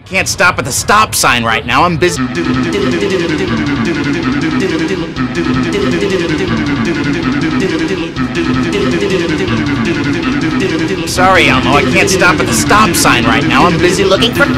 Can't stop at the stop sign right now. I'm busy. Sorry, Elmo. I can't stop at the stop sign right now. I'm busy looking for.